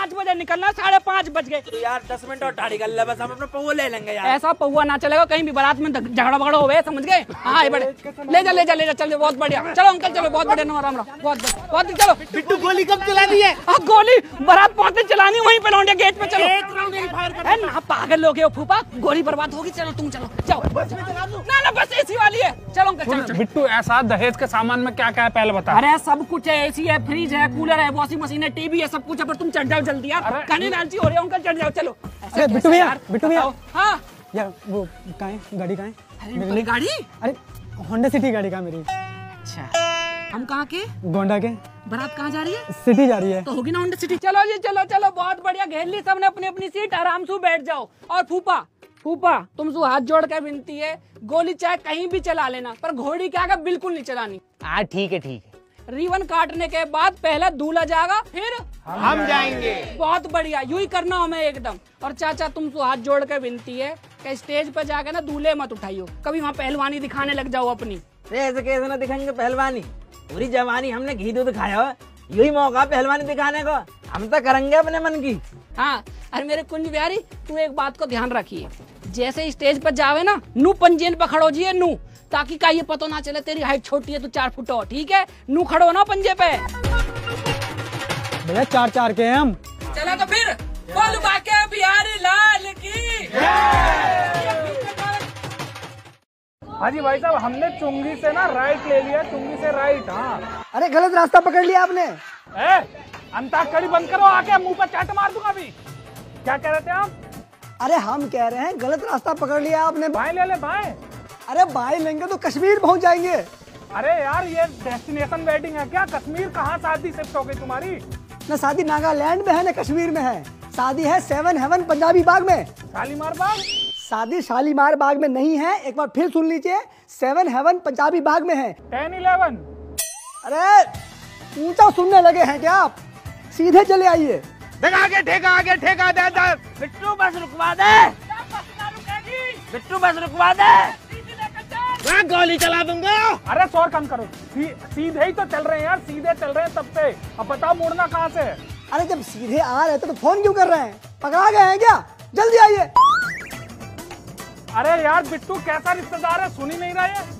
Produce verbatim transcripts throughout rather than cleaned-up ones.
पाँच बजे निकलना, साढ़े पाँच बज गए। तो यार दस मिनट और ठाड़ी कर ले, बस हम अपना पौवा ले लेंगे यार। ऐसा पौवा ना चलेगा, कहीं भी बारात में झगड़ा बगड़ा हो गए, समझ गए? हाँ बड़े ले जा ले जा ले जा, चलो बहुत बढ़िया, चलो अंकल चलो, बहुत बढ़िया, राम राम, बहुत बहुत चलो। बिट्टू गोली कब चलानी है? गोली बारात पहुंचते चलानी, वहीं पे लौंडे गेट पे चलो। ना पागल लोग हो फूफा, गोली बर्बाद होगी, चलो तुम चलो जाओ। ना ना बस एसी वाली है, चलो अंकल। बिट्टू ऐसा दहेज के सामान में क्या क्या है पहले बता। अरे सब कुछ है, एसी है, फ्रिज है, कूलर है, वॉशिंग मशीन है, टीवी है, सब कुछ है, पर तुम चढ़ जाओ जल्दी यार, कहने लालची हो रहे हो अंकल, चढ़ जाओ चलो। अरे बिट्टू भैया, बिट्टू भैया, हाँ यार वो कहाँ है गाड़ी, कहाँ है मेरी गाड़ी? अरे होंडा सिटी गाड़ी कहाँ मेरी? अच्छा हम कहाँ के? गोंडा के। बारात कहाँ जा रही है? सिटी जा रही है। तो होगी ना होंडा सिटी। चलो जी चलो चलो, बहुत बढ़िया, घेर ली सबने अपनी अपनी सीट, आराम से बैठ जाओ। और फूफा फूफा तुमसे हाथ जोड़ के विनती है, गोली चाहे कहीं भी चला लेना, पर घोड़ी के आगे बिल्कुल नहीं चलानी। हाँ ठीक है ठीक है। रिबन काटने के बाद पहले दूल्हा जाएगा, फिर हम जाएंगे। बहुत बढ़िया, यूं ही करना हमें एकदम। और चाचा तुमसे हाथ जोड़ के विनती है कि स्टेज पे जाके ना दूल्हे मत उठाइयो, कभी वहाँ पहलवानी दिखाने लग जाओ अपनी। ऐसे कैसे ना दिखाएंगे पहलवानी, पूरी जवानी हमने घी दूध खाया हो, यही मौका पहलवानी दिखाने को, हम तो करेंगे अपने मन की। हाँ अरे मेरे कुंज बिहारी, तू एक बात को ध्यान रखिए, जैसे स्टेज पर जावे ना, नू पंजेन पर खड़ो जी, नू, ताकि का ये पता ना चले तेरी हाइट छोटी है तो चार फुट हो, ठीक है? नू खड़ो ना पंजे पे। भैया चार चार के हैं हम। चला तो फिर बोल बाके बिहारी लाल की। हाँ जी भाई साहब, हमने चुंगी से ना राइट ले लिया, चुंगी से राइट। हाँ अरे गलत रास्ता पकड़ लिया आपने। ए, अंताक्षरी बंद करो, आके मुंह पर चाट मार दूंगा अभी। क्या कह रहे थे आप? अरे हम कह रहे हैं गलत रास्ता पकड़ लिया आपने। बाएं ले ले, बाएं। अरे बाएं लेंगे तो कश्मीर पहुंच जाएंगे। अरे यार ये डेस्टिनेशन वेडिंग है क्या? कश्मीर कहाँ शादी शिफ्ट हो गई तुम्हारी? न शादी नागालैंड में है न कश्मीर में है, शादी है सेवन हेवन पंजाबी बाग में। शालीमार बाग? शादी शालीमार बाग में नहीं है, एक बार फिर सुन लीजिए, सेवन हेवन पंजाबी बाग में है। Ten eleven. अरे ऊंचा सुनने लगे हैं क्या आप? सीधे चले आइए। ठेका आगे, ठेका आगे, ठेका दे दे। बिट्टू बस रुकवा दे, बिट्टू बस रुकवा दे, मैं गोली चला दूंगा। अरे शोर कम करो, सी, सीधे ही तो चल रहे हैं यार, सीधे चल रहे हैं तब से। अब बताओ मुड़ना कहाँ से? अरे जब सीधे आ रहे थे तो फोन क्यों कर रहे हैं? पकड़ा गए हैं क्या? जल्दी आइए। अरे यार बिट्टू कैसा रिश्तेदार है, सुन ही नहीं रहा है।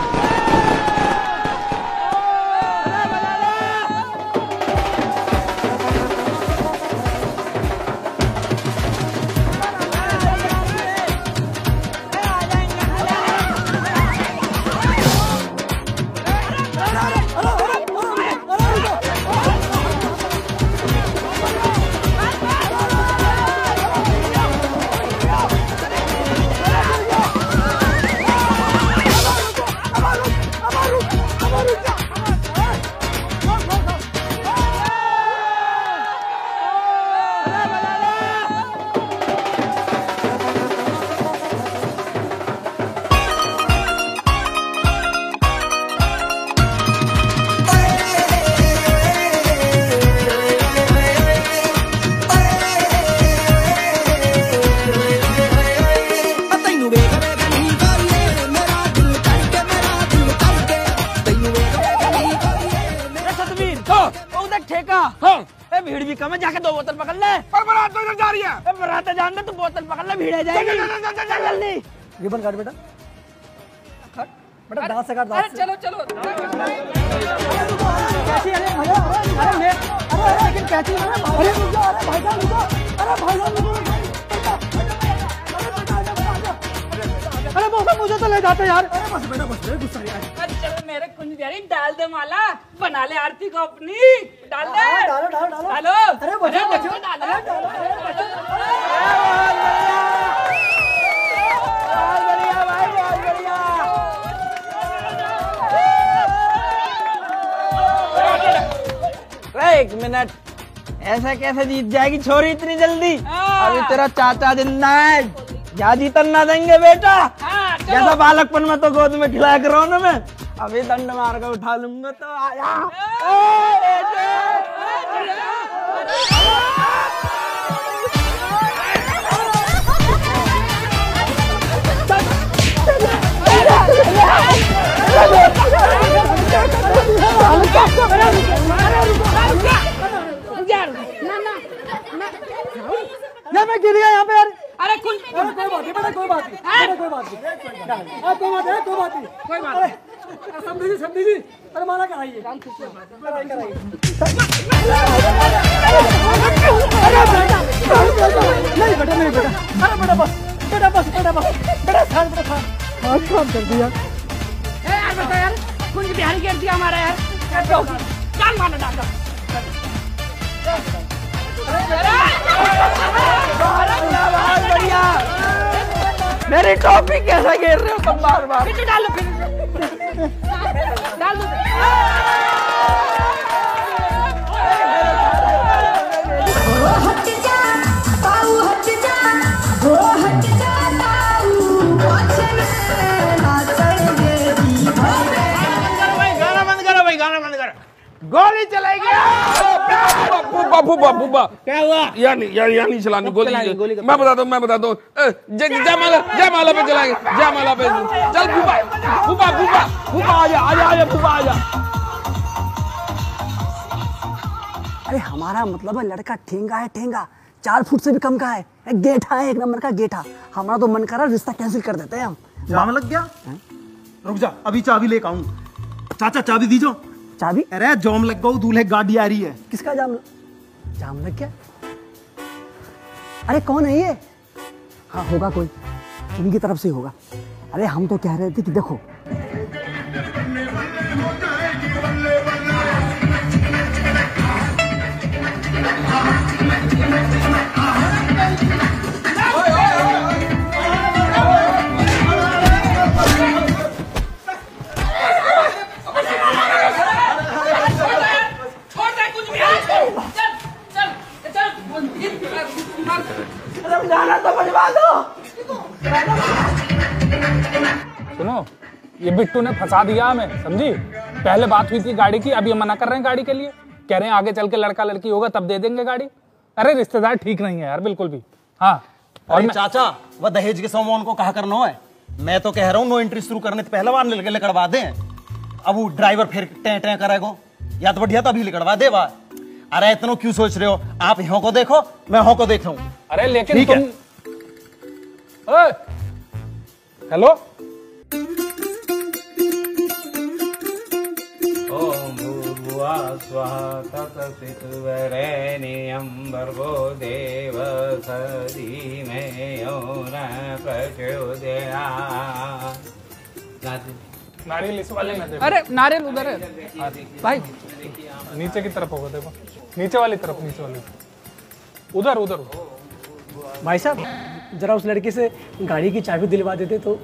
भीड़ भी कम है, जाके दो बोतल पकड़ ले। पर बारात तो जा रही है। बारात जान दे, तू बोतल पकड़ ले, भीड़ है जाएगी। चल जल्दी। रिबन काट बेटा, काट बेटा, दांत से काट, दांत से। चलो चलो कैची? अरे भैया, अरे मैं, अरे अरे लेकिन कैची? अरे रुक जाओ, अरे भाई साहब रुक जाओ, अरे भाई साहब रुक जाओ, अरे मौसम मुझे तो ले जाते यार। अरे बस बेटा बस, गुस्सा नहीं आया। अरे चलो मेरे कुंज बिहारी, डाल दे माला, बना ले आरती को अपनी, डाल दे। डालो डालो डालो डालो। अरे बचो बचो, डालो। बहुत बढ़िया भाई, बहुत बढ़िया। एक मिनट, ऐसा कैसे जीत जाएगी छोरी इतनी जल्दी? अभी तेरा चाचा जिंदा है, क्या जीतन ना देंगे बेटा। जैसा बालकपन में तो गोद में खिलाया करो ना, मैं अभी दंड मार कर उठा लूंगा तो आया। ना ना यार मैं गिर गया यहाँ पे यार। अरे कुछ अरे कोई बात नहीं बेटा, कोई बात नहीं बेटा, कोई बात नहीं, अरे कोई बात नहीं, कोई बात नहीं, कोई बात अरे समझी जी, समझी जी, अरे माना कराइए, कराइए, कराइए। अरे बेटा, नहीं बेटा, नहीं बेटा, अरे बेटा बस, बेटा बस, बेटा बस, बेटा खान, बेटा खान, आज काम कर दिया। ए यार बता यार, कुछ बिहारी गिर दिया हमारा यार। जान मारना डाल। बढ़िया। मेरी टॉपी कैसा गिर रहे हो तुम बार बार? फिर डालो, फिर डाल दो। हट जा पाऊ, हट जा वो, हट जा पाऊ, गाना बंद करो भाई, गाना बंद करो। गोली चलाएगी। फूफा फूफा फूफा क्या हुआ? यार नहीं यार यार नहीं चलानी गोली, गोली मैं बता दूं मैं बता दूं जयमाला जयमाला पे चलाएंगे, जयमाला पे। चल फूफा फूफा फूफा फूफा आजा आजा आजा फूफा आजा। अरे हमारा मतलब है लड़का ठेंगा है, ठेंगा चार फुट से भी कम का है, गेठा है, एक नंबर का गेठा। हमारा तो मन कर रहा है रिश्ता कैंसिल कर देते हैं हम। जाम लग गया? रुक जा, अभी चाबी लेकर आऊं। चाचा चाबी दीजो। चाबी? अरे जाम लग गया, दूल्हे गाड़ी आ रही है। किसका जाम? जाम लग गया? अरे कौन है ये? हाँ होगा कोई, उनकी तरफ से होगा। अरे हम तो कह रहे थे कि देखो जाना तो बजवा दो। सुनो, ये बिट्टू ने फंसा दिया हमें, समझी? पहले बात हुई थी गाड़ी की, अब ये मना कर रहे हैं गाड़ी के लिए, कह रहे हैं आगे चल के लड़का लड़की होगा तब दे देंगे गाड़ी। अरे रिश्तेदार ठीक नहीं है यार बिल्कुल भी। हाँ और मैं... चाचा वह दहेज के सामान को कहा करना है। मैं तो कह रहा हूँ नो एंट्री शुरू करने से पहले बार लिखड़वा दे। अब वो ड्राइवर फिर टें टें करेगा, या तो बढ़िया तभी लिखड़वा दे बा। अरे इतना क्यों सोच रहे हो? आप यहाँ को देखो, मैं यहाँ को देख रहा हूँ। अरे लेकिन ठीक तुम... है। हेलो ओम भूर्भुवः स्वः तत्सवितुर्वरेण्यं भर्गो देवस्य धीमहि यो न प्रचोदयात्। नारियल इस वाले में देखो। अरे नारियल उधर है भाई, नीचे की तरफ होगा, देखो नीचे वाली तरफ, नीचे वाली उधर उधर। भाई साहब जरा उस लड़के से गाड़ी की चाबी दिलवा देते तो।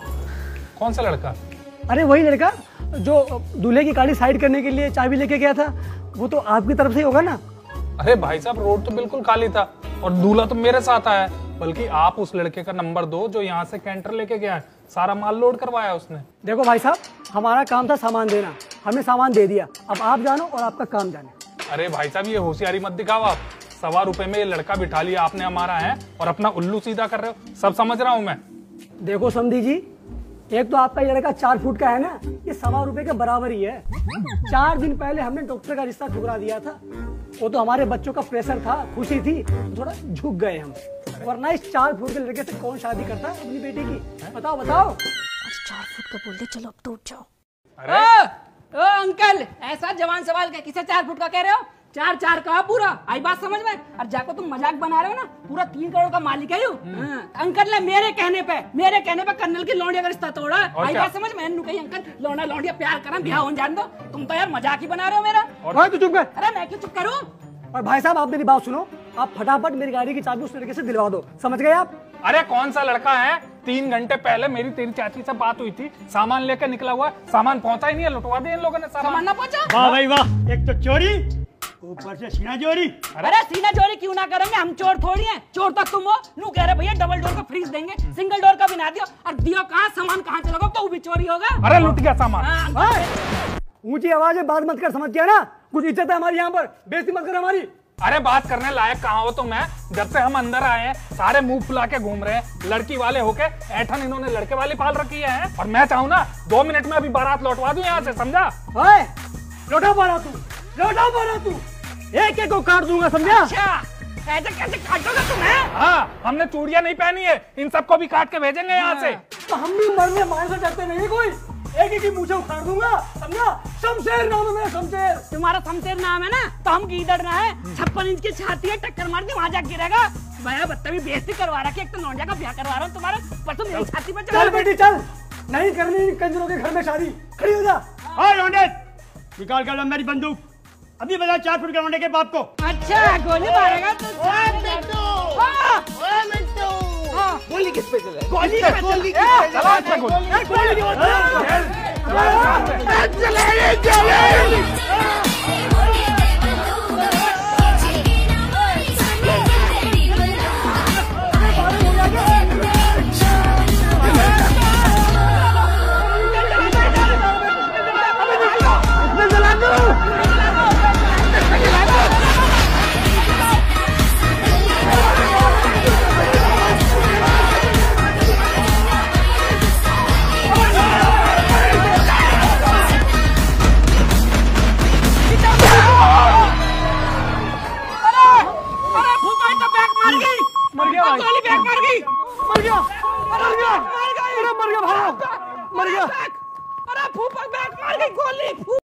कौन सा लड़का? अरे वही लड़का जो दूल्हे की गाड़ी साइड करने के लिए चाबी लेके गया था, वो तो आपकी तरफ से ही होगा ना? अरे भाई साहब रोड तो बिल्कुल खाली था और दूल्हा तो मेरे साथ आया, बल्कि आप उस लड़के का नंबर दो जो यहाँ से कैंटर लेके गया है, सारा माल लोड करवाया उसने। देखो भाई साहब हमारा काम था सामान देना, हमने सामान दे दिया, अब आप जानो और आपका काम जाने। अरे भाई साहब ये होशियारी मत दिखाओ आप, सवा रुपए में ये लड़का बिठा लिया आपने हमारा है और अपना उल्लू सीधा कर रहे हो, सब समझ रहा हूँ मैं। देखो समधी जी, एक तो आपका ये लड़का चार फुट का है ना, ये सवा रुपए के बराबर ही है। चार दिन पहले हमने डॉक्टर का रिश्ता ठुकरा दिया था, वो तो हमारे बच्चों का प्रेशर था, खुशी थी, थोड़ा झुक गए हम, वरना इस चार फुट के लड़के से कौन शादी करता है अपनी बेटी की? बताओ बताओ। चार फुट का बोल दे, चलो अब तो उठ जाओ। ओ, ओ अंकल ऐसा जवान सवाल क्या, किसे चार फुट का कह रहे हो? चार चार का पूरा आई बात समझ में? और जाको तुम मजाक बना रहे हो ना, पूरा तीन करोड़ का मालिक है यू। अंकल ने मेरे कहने पे मेरे कहने पे कर्नल की लौंडिया का रिश्ता तोड़ा, आई बात समझ में? कही अंकल लौंडा लौंडिया प्यार करा, ब्याह हो जान दो, तुम तो यार मजाक ही बना रहे हो मेरा। भाई तू चुप कर। अरे मैं क्यों चुप करूं? और भाई साहब आप मेरी बात सुनो, आप फटाफट मेरी गाड़ी की चाबी उस लड़के से दिलवा दो, समझ गए आप? अरे कौन सा लड़का है? तीन घंटे पहले मेरी तेरी चाची से बात हुई थी, सामान लेकर निकला हुआ, सामान पहुंचा ही नहीं है, लुटवा दिया इन लोगों ने सामान। सामान ना पहुंचा? वाह भाई वाह, एक तो चोरी, ऊपर से सीना चोरी। अरे सीना चोरी क्यों ना करेंगे, हम चोर थोड़ी हैं, चोर तो तुम हो। नू कह रहे भैया डबल डोर का फ्रिज देंगे, सिंगल डोर का भी ना दियो, और दियो कहाँ, सामान कहाँ चला गया, तो वो भी चोरी होगा। अरे लुट गया सामान। ऊंची आवाज में बात मत कर, समझ गया ना? कुछ इज्जत है हमारी यहाँ पर, बेइज्जती मत कर हमारी। अरे बात करने लायक कहाँ हो तुम? मैं जब से हम अंदर आए हैं सारे मुंह फुला के घूम रहे हैं, लड़की वाले होके ऐठन इन्होंने लड़के वाली पाल रखी है, और मैं चाहूँ ना दो मिनट में अभी बारात लौटवा दूं यहाँ से, समझा? लौटा बारात तू, लौटा बारात तू, एक एक को काट दूंगा, समझा? अच्छा ऐसे कैसे काटोगे तुम्हें? हाँ, हमने चूड़ियां नहीं पहनी है, इन सबको भी काट के भेजेंगे यहाँ से। तो हम भी मरने मार से डरते नहीं कोई, एक एक ही मुझे उखाड़ दूंगा, समझा? शमशेर नाम है मेरा, शमशेर। तुम्हारा शमशेर नाम है ना, तो हम गीदड़ ना है। छप्पन इंच की छाती है, टक्कर मार के वहाँ जा गिरेगा। भैया बत्तवी बेइज्जती करवा रहा है, एक तो नौंजा का ब्याह करवा रहा हूँ तुम्हारे, पर तुम मेरी छाती पे चल बेटी चल, नहीं करनी कंजरों के घर में शादी, खड़ी हो जा। और लौंडे निकाल कर लो मेरी बंदूक, अभी बता चार फुट के लौंडे के बाप को। अच्छा गोली मारेगा तो गोली किस पे चले? गोली पे गोली चल- किस पे चले? चला इसमें गोली। ए, गोली क्यों चले? चले चले मर गया भाई, गोली बैक मार गई। मर गया, मर गया, अरे मर गया भाई, मर गया। अरे फूफा बैक मार गई गोली।